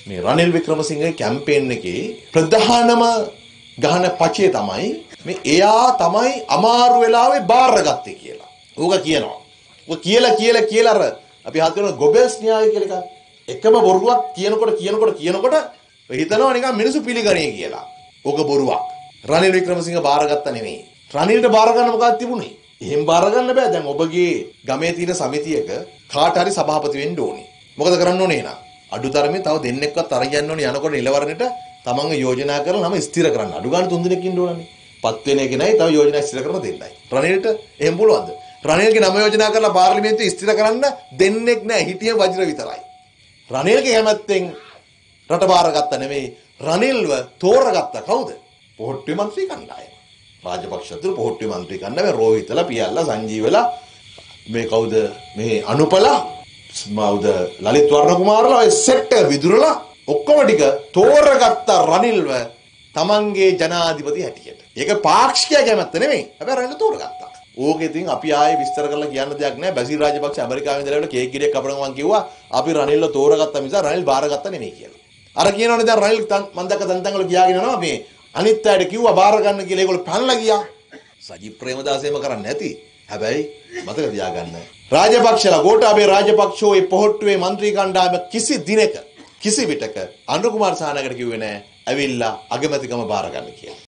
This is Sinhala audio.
මේ රනිල් වික්‍රමසිංහගේ කැම්පේන් එකේ ප්‍රධානම ගහන පචේ තමයි මේ එයා තමයි අමාරු වෙලාවේ බාරගත්තේ කියලා. ඌක කියනවා. ඌ කියලා අර අපි හත් කරන ගොබෙල්ස් න්‍යාය කියලා එකම බොරුවක් කියනකොට හිතනවා නිකන් මිනිස්සු පිළිගන්නේ කියලා. ඕක බොරුවක්. රනිල් වික්‍රමසිංහ බාරගත්ත නෙමෙයි. රනිල්ට බාර ගන්න මොකක්ද තිබුණේ? එහෙම බාර ගන්න බෑ. දැන් ඔබගේ ගමේ තියෙන සමිතියක කාට හරි සභාපති වෙන්න ඕනේ. මොකද කරන්න ඕනේ නා? අඩුතරමේ තව දෙන්නෙක්වත් අරගෙන යන්න ඕනේ යනකොට ඉලවරණයට තමන්ගේ යෝජනා කරලා නම ස්ථිර කරන්න. අඩු ගන්න 3 දිනක් ඉන්න ඕනනේ. පත් වෙන එක නයි තව යෝජනා ස්ථිර කරන දෙන්නයි. රනිල්ට එහෙම පුළුවන්ද? රනිල්ගේ නම යෝජනා කරලා පාර්ලිමේන්තුවේ ස්ථිර කරන්න දෙන්නෙක් නෑ. හිටිය වජිර විතරයි. රනිල්ගේ කැමැත්තෙන් රට බාරගත්ත නෙමෙයි. රනිල්ව තෝරගත්ත කවුද? පොහොට්ටුවේ മന്ത്രി කණ්ඩායම. රාජපක්ෂතුරු පොහොට්ටුවේ മന്ത്രി කණ්ඩායම රෝහිතලා පියල්ලා සංජීවලා මේ කවුද මේ අනුපලා මවුද ලලිත් වර්ණකුමාරලා ඔය සෙට් එක විදුරලා ඔක්කොම ටික තෝරගත්ත රනිල්ව තමන්ගේ ජනාධිපති හැටියට. ඒක පාක්ෂික කැමැත්ත නෙමෙයි. හැබැයි රනිල් තෝරගත්තා. ඕකේ ඉතින් අපි ආයේ විස්තර කරලා කියන්න දෙයක් නැහැ. බැසිල් රාජපක්ෂ ඇමරිකාවෙන් ඉඳලා කේක් ගෙඩියක් කපනවා මං කිව්වා. අපි රනිල්ව තෝරගත්තා මිස රනිල් බාරගත්ත නෙමෙයි කියලා. අර කියනවනේ දැන් රනිල් මන් දැක්ක තන්තන් වල ගියාගෙන යනවා මේ අනිත් අයට කිව්වා බාර ගන්න කියලා ඒගොල්ලෝ පැනලා ගියා. සජිත් ප්‍රේමදාසේම කරන්නේ නැති. හැබැයි මතක තියාගන්න. රාජපක්ෂලා ගෝඨාභය රාජපක්ෂෝ මේ පොහොට්ටුවේ മന്ത്രി කණ්ඩායම කිසි දිනක කිසි විටක අනුර කුමාර සානකට කිව්වේ නැහැ ඇවිල්ලා අගමැතිකම බාර ගන්න කියලා.